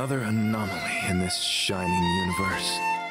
another anomaly in this shining universe.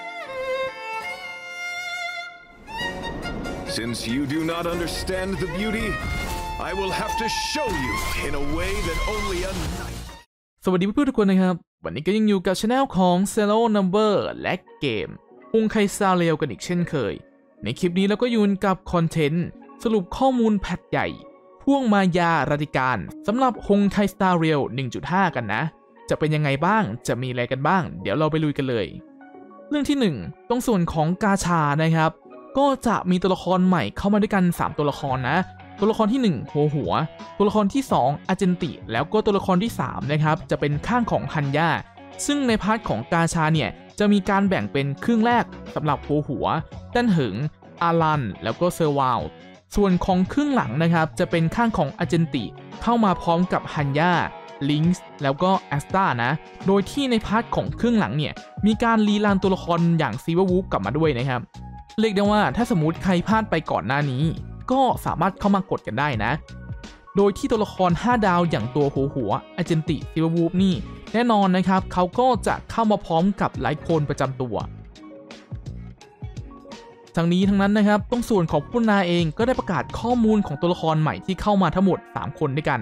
Since you do not understand the beauty, I will have to show you in a way that only a night. สวัสดีเพื่อนๆทุกคนนะครับวันนี้ก็ยังอยู่กับช anel ของ Zero Number และเกมฮงไคสตาร์เรลกันอีกเช่นเคยในคลิปนี้เราก็อยู่กับคอนเทนต์สรุปข้อมูลแพทใหญ่พ่วงมายาราดิการสำหรับฮงไคสตาร์เรล 1.5 กันนะจะเป็นยังไงบ้างจะมีอะไรกันบ้างเดี๋ยวเราไปลุยกันเลยเรื่องที่1ตรงส่วนของกาชานะครับก็จะมีตัวละครใหม่เข้ามาด้วยกัน3ตัวละครนะตัวละครที่1หัวตัวละครที่2อาเจนติแล้วก็ตัวละครที่3นะครับจะเป็นข้างของฮันย่าซึ่งในพาร์ทของกาชาเนี่ยจะมีการแบ่งเป็นครึ่งแรกสำหรับหัวดันเหิงอารันแล้วก็เซอร์วาลส่วนของครึ่งหลังนะครับจะเป็นข้างของอาเจนติเข้ามาพร้อมกับฮันย่าลิงส์แล้วก็แอสตานะโดยที่ในพาร์ทของครึ่งหลังเนี่ยมีการรีรันตัวละครอย่างซีเวอร์วูฟกลับมาด้วยนะครับเรียกได้ว่าถ้าสมมติใครพลาดไปก่อนหน้านี้ก็สามารถเข้ามากดกันได้นะโดยที่ตัวละคร5ดาวอย่างตัวหัวอาเจนติซีเวอร์วูฟนี่แน่นอนนะครับเขาก็จะเข้ามาพร้อมกับไลท์โคนประจำตัวทั้งนี้ทั้งนั้นนะครับตรงส่วนของผู้นาเองก็ได้ประกาศข้อมูลของตัวละครใหม่ที่เข้ามาทั้งหมด3คนด้วยกัน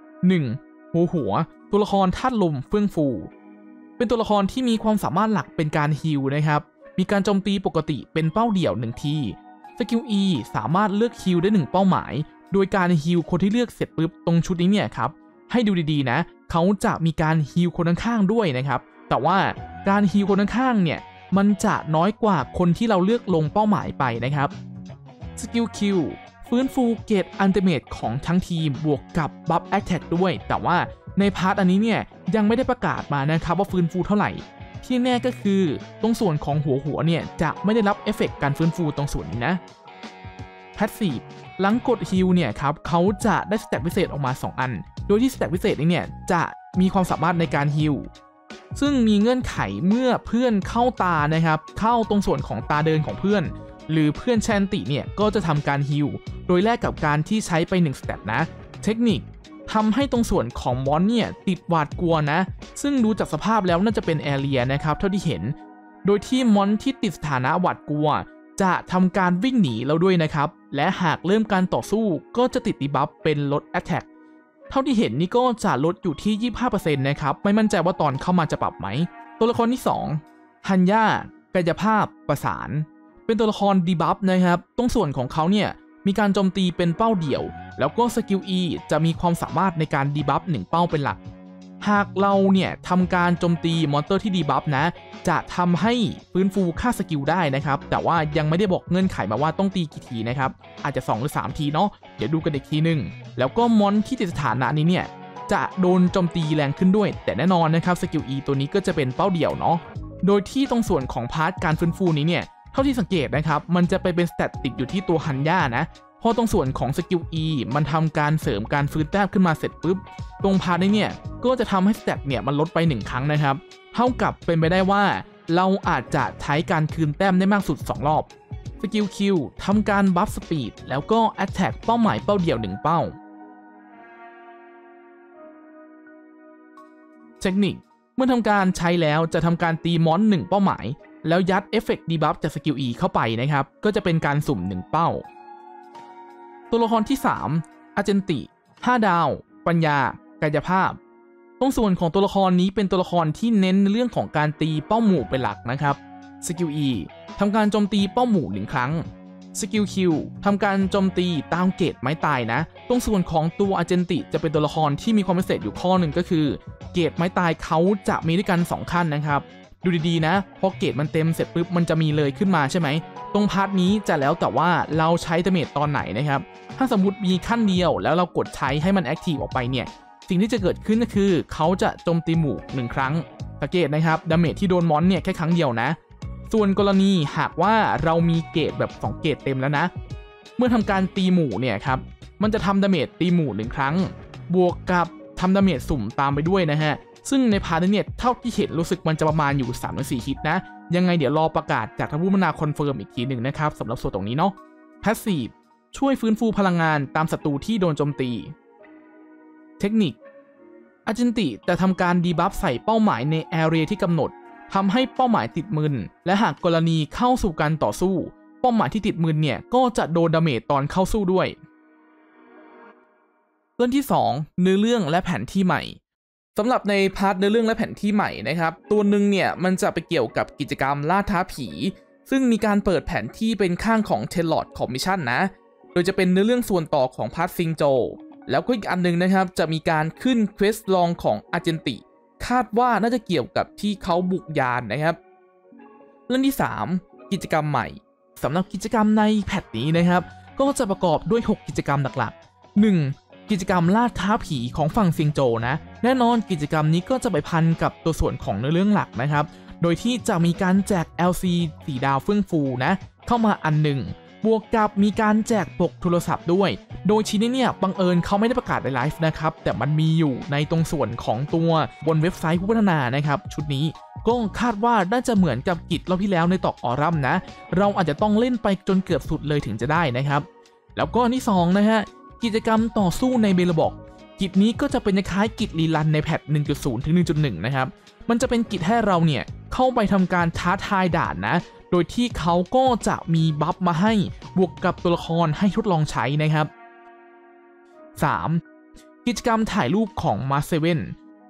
1. หัวตัวละครธาตุลมเฟื่องฟูเป็นตัวละครที่มีความสามารถหลักเป็นการฮีลนะครับมีการโจมตีปกติเป็นเป้าเดี่ยว1ทีสกิล E สามารถเลือกฮีลได้1เป้าหมายโดยการฮีลคนที่เลือกเสร็จปุ๊บตรงชุดนี้เนี่ยครับให้ดูดีๆนะเขาจะมีการฮีลคนข้างๆด้วยนะครับแต่ว่าการฮีลคนข้างๆเนี่ยมันจะน้อยกว่าคนที่เราเลือกลงเป้าหมายไปนะครับสกิล Q ฟื้นฟูเกรดอัลติเมทของทั้งทีมบวกกับบัฟแอคแท็กด้วยแต่ว่าในพาร์ทอันนี้เนี่ยยังไม่ได้ประกาศมานะครับว่าฟื้นฟูเท่าไหร่ที่แน่ก็คือตรงส่วนของหัวเนี่ยจะไม่ได้รับเอฟเฟกต์การฟื้นฟูตรงส่วนนี้นะแพสซีฟหลังกดฮีลเนี่ยครับเขาจะได้สแตทพิเศษออกมา2อันโดยที่สแตทพิเศษนี้เนี่ยจะมีความสามารถในการฮีลซึ่งมีเงื่อนไขเมื่อเพื่อนเข้าตานะครับเข้าตรงส่วนของตาเดินของเพื่อนหรือเพื่อนแชนติเนี่ยก็จะทำการฮีลโดยแลกกับการที่ใช้ไป1สเต็ปนะเทคนิคทำให้ตรงส่วนของมอนเนี่ยติดหวาดกลัวนะซึ่งดูจากสภาพแล้วน่าจะเป็นแอเรียนะครับเท่าที่เห็นโดยที่มอนที่ติดสถานะหวาดกลัวจะทำการวิ่งหนีเราด้วยนะครับและหากเริ่มการต่อสู้ก็จะติดดีบัฟเป็นลดแอตแทกเท่าที่เห็นนี่ก็จะลดอยู่ที่ 25% นะครับไม่มั่นใจว่าตอนเข้ามาจะปรับไหมตัวละครที่2ฮันย่ากายภาพประสานเป็นตัวละครดีบัฟนะครับตรงส่วนของเขาเนี่ยมีการโจมตีเป็นเป้าเดี่ยวแล้วก็สกิล E จะมีความสามารถในการดีบัฟ1เป้าเป็นหลักหากเราเนี่ยทำการโจมตีมอนสเตอร์ที่ดีบัฟนะจะทำให้ฟื้นฟูค่าสกิลได้นะครับแต่ว่ายังไม่ได้บอกเงื่อนไขมาว่าต้องตีกี่ทีนะครับอาจจะ2หรือ3ทีเนาะเดี๋ยวดูกันอีกทีนึงแล้วก็มอนที่ติดสถานะนี้เนี่ยจะโดนโจมตีแรงขึ้นด้วยแต่แน่นอนนะครับสกิล E ตัวนี้ก็จะเป็นเป้าเดี่ยวเนาะโดยที่ตรงส่วนของพาร์ทการฟื้นฟูนี้เนี่ยเท่าที่สังเกตนะครับมันจะไปเป็นสเตตติดอยู่ที่ตัวฮันย่านะพอตรงส่วนของสกิล E มันทำการเสริมการฟื้นแต้มขึ้นมาเสร็จปุ๊บตรงพาร์ทนี้เนี่ยก็จะทำให้สเตตเนี่ยมันลดไป1ครั้งนะครับเท่ากับเป็นไปได้ว่าเราอาจจะใช้การคืนแต้มได้มากสุด2รอบสกิล Q ทำการบัฟสปีดแล้วก็แอตแทกเป้าหมายเป้าเดี่ยว1เป้าเทคนิคเมื่อทำการใช้แล้วจะทำการตีมอน1เป้าหมายแล้วยัดเอฟเฟกต์ดีบัฟจากสกิล E เข้าไปนะครับก็จะเป็นการสุ่ม1เป้าตัวละครที่3อาเจนติ5ดาวปัญญากายภาพตรงส่วนของตัวละครนี้เป็นตัวละครที่เน้นในเรื่องของการตีเป้าหมู่เป็นหลักนะครับสกิล E ทำการโจมตีเป้าหมู่1ครั้งสกิล Q ทำการโจมตีตามเกรดไม้ตายนะตรงส่วนของตัวอาเจนติจะเป็นตัวละครที่มีความพิเศษอยู่ข้อหนึ่งก็คือเกรดไม้ตายเขาจะมีด้วยกัน2ขั้นนะครับดูดีๆนะพอเกรดมันเต็มเสร็จปุ๊บมันจะมีเลยขึ้นมาใช่ไหมตรงพาร์ทนี้จะแล้วแต่ว่าเราใช้ดาเมจตอนไหนนะครับถ้าสมมติมีขั้นเดียวแล้วเรากดใช้ให้มันแอคทีฟออกไปเนี่ยสิ่งที่จะเกิดขึ้นก็คือเขาจะโจมตีหมู่1ครั้งสังเกตนะครับดาเมจที่โดนมอนเนี่ยแค่ครั้งเดียวนะส่วนกรณีหากว่าเรามีเกรดแบบ2เกรดเต็มแล้วนะเมื่อทำการตีหมู่เนี่ยครับมันจะทำดาเมจตีหมู่1ครั้งบวกกับทำดาเมจสุ่มตามไปด้วยนะฮะซึ่งในพาร์ทนี้เท่าที่เห็นรู้สึกมันจะประมาณอยู่ 3-4 ฮิตนะยังไงเดี๋ยวรอประกาศจากทางผู้พัฒนาคอนเฟิร์มอีกทีหนึ่งนะครับสำหรับส่วนตรงนี้เนาะแพสซีฟช่วยฟื้นฟูพลังงานตามศัตรูที่โดนโจมตีเทคนิคอาจินติจะทำการดีบัฟใส่เป้าหมายในแอเรียที่กำหนดทำให้เป้าหมายติดมึนและหากกรณีเข้าสู่การต่อสู้เป้าหมายที่ติดมึนเนี่ยก็จะโดนดาเมจตอนเข้าสู้ด้วยเรื่องที่2เนื้อเรื่องและแผนที่ใหม่สำหรับในพาร์ทเนื้อเรื่องและแผนที่ใหม่นะครับตัวหนึ่งเนี่ยมันจะไปเกี่ยวกับกิจกรรมล่าท้าผีซึ่งมีการเปิดแผนที่เป็นข้างของ Telord Commission นะโดยจะเป็นเนื้อเรื่องส่วนต่อของพาร์ทซิงโจแล้วก็อีกอันนึงนะครับจะมีการขึ้นเควสลองของอาเจนติคาดว่าน่าจะเกี่ยวกับที่เขาบุกยานนะครับเรื่องที่3กิจกรรมใหม่สำหรับกิจกรรมในแพทนี้นะครับก็จะประกอบด้วย6กิจกรรมหลักๆ 1. กิจกรรมล่าท้าผีของฝั่งซิงโจนะแน่นอนกิจกรรมนี้ก็จะไปพันกับตัวส่วนของเนื้อเรื่องหลักนะครับโดยที่จะมีการแจก LC 4 ดาวเฟื่องฟูนะเข้ามาอันหนึ่งบวกกับมีการแจกปกโทรศัพท์ด้วยโดยชิ้นนี้เนี่ยบังเอิญเขาไม่ได้ประกาศในไลฟ์นะครับแต่มันมีอยู่ในตรงส่วนของตัวบนเว็บไซต์ผู้พัฒนานะครับชุดนี้ก็คาดว่าน่าจะเหมือนกับกิจรอบที่แล้วในตอกออรัมนะเราอาจจะต้องเล่นไปจนเกือบสุดเลยถึงจะได้นะครับแล้วก็ที่2นะฮะกิจกรรมต่อสู้ในเบลบอกกิจนี้ก็จะเป็นคล้ายกิจรีรันในแพท 1.0 ถึง 1.1 นะครับมันจะเป็นกิจให้เราเนี่ยเข้าไปทำการท้าทายด่านนะโดยที่เขาก็จะมีบัฟมาให้บวกกับตัวละครให้ทดลองใช้นะครับ 3. กิจกรรมถ่ายรูปของมาเซเว่น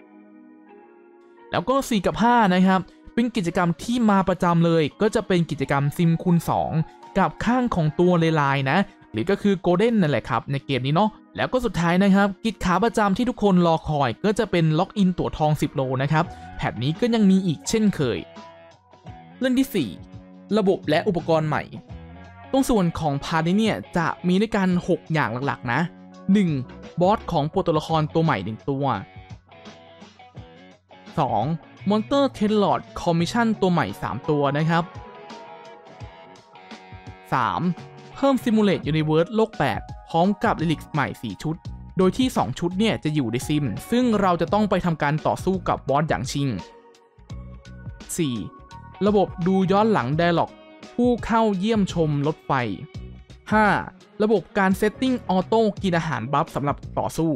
แล้วก็4กับ5นะครับเป็นกิจกรรมที่มาประจำเลยก็จะเป็นกิจกรรมซิมคูณ2กับข้างของตัวเลไลน์นะหรือก็คือโกลเด้นนั่นแหละครับในเกมนี้เนาะแล้วก็สุดท้ายนะครับกิจขาประจำที่ทุกคนรอคอยก็จะเป็นล็อกอินตั๋วทอง10โลนะครับแพทนี้ก็ยังมีอีกเช่นเคยเรื่องที่4ระบบและอุปกรณ์ใหม่ตรงส่วนของพาร์ทนี้เนี่ยจะมีด้วยกัน6อย่างหลักๆนะ 1. บอสของตัวละครตัวใหม่1ตัว 2. มอนเตอร์เทลอร์ดคอมมิชชั่นตัวใหม่3ตัวนะครับ 3. เพิ่มซิมูเลตยูนิเวิร์สโลก8พร้อมกับลิลิกใหม่4ชุดโดยที่2ชุดเนี่ยจะอยู่ในซิมซึ่งเราจะต้องไปทำการต่อสู้กับบอสอย่างชิง 4. ระบบดูย้อนหลังไดอะล็อกผู้เข้าเยี่ยมชมรถไฟ 5. ระบบการเซตติ้งออโต้กินอาหารบัฟสำหรับต่อสู้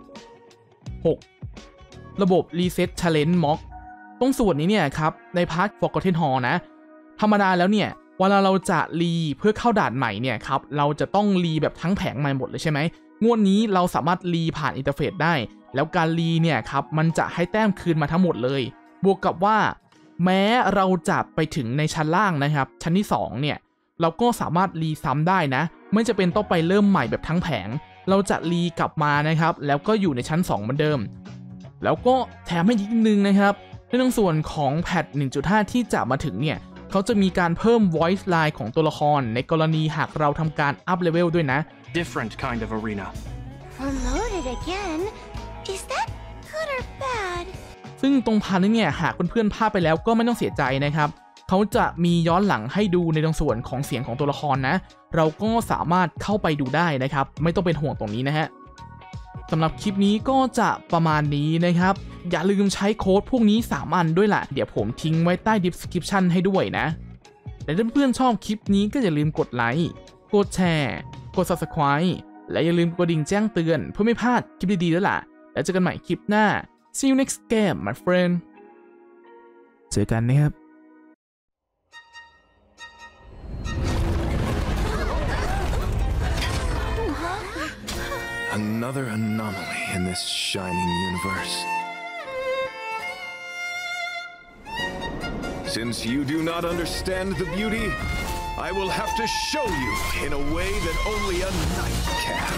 6. ระบบรีเซ็ตชาเลนจ์ม็อกตรงส่วนนี้เนี่ยครับในพาร์ท Forgotten Hall นะธรรมดาแล้วเนี่ยเวลาเราจะรีเพื่อเข้าด่านใหม่เนี่ยครับเราจะต้องรีแบบทั้งแผงใหม่หมดเลยใช่ไหมงวดนี้เราสามารถรีผ่านอินเทอร์เฟซได้แล้วการรีเนี่ยครับมันจะให้แต้มคืนมาทั้งหมดเลยบวกกับว่าแม้เราจะไปถึงในชั้นล่างนะครับชั้นที่2เนี่ยเราก็สามารถรีซ้ำได้นะไม่จะเป็นต้องไปเริ่มใหม่แบบทั้งแผงเราจะรีกลับมานะครับแล้วก็อยู่ในชั้น2เหมือนเดิมแล้วก็แถมให้อีกนิดนึงนะครับในส่วนของแพท 1.5 ที่จะมาถึงเนี่ยเขาจะมีการเพิ่ม voice line ของตัวละครในกรณีหากเราทำการอัพเลเวลด้วยนะ Different kind of arena. Promoted again? Is that good or bad? ซึ่งตรงพาร์ทนี้เนี่ยหากเพื่อนๆพลาดไปแล้วก็ไม่ต้องเสียใจนะครับเขาจะมีย้อนหลังให้ดูในตรงส่วนของเสียงของตัวละครนะเราก็สามารถเข้าไปดูได้นะครับไม่ต้องเป็นห่วงตรงนี้นะฮะสำหรับคลิปนี้ก็จะประมาณนี้นะครับอย่าลืมใช้โค้ดพวกนี้3 อันด้วยล่ะเดี๋ยวผมทิ้งไว้ใต้ description ให้ด้วยนะและถ้าเพื่อนๆชอบคลิปนี้ก็อย่าลืมกดไลค์กดแชร์กด subscribe และอย่าลืมกดดิ่งแจ้งเตือนเพื่อไม่พลาดคลิปดีๆแล้วล่ะแล้วเจอกันใหม่คลิปหน้า See you next game my friend เจอกันนะครับ Another anomaly in this shining universe. Since you do not understand the beauty, I will have to show you in a way that only a knight can.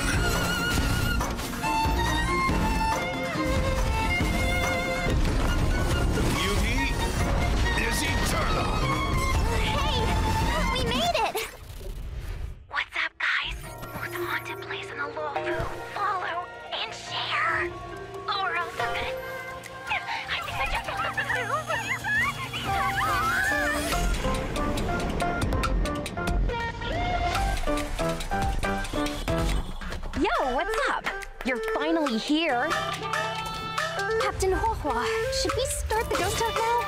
The beauty is eternal. Hey! We made it! What's up, guys? Most haunted place in the Luofu. Follow and share. Or else I'm gonna... I think I just want to move. Yo, what's up? You're finally here. Captain Huohua, should we start the ghost talk now?